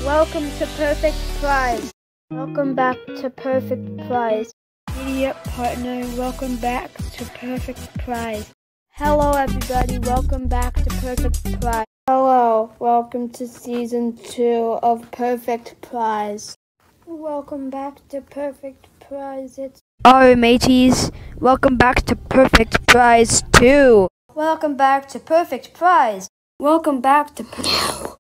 Welcome to Perfect Prize. Welcome back to Perfect Prize. Idiot partner, welcome back to Perfect Prize. Hello everybody, welcome back to Perfect Prize. Hello, welcome to Season 2 of Perfect Prize. Welcome back to Perfect Prize. Alright mateys, welcome back to Perfect Prize 2. Welcome back to Perfect Prize. Welcome back to